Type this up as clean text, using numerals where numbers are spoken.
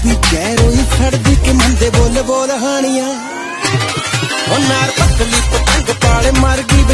दी गैरोई फड़दी के मंदे बोल बोल हानिया नार पतली पतंग पाले मर गई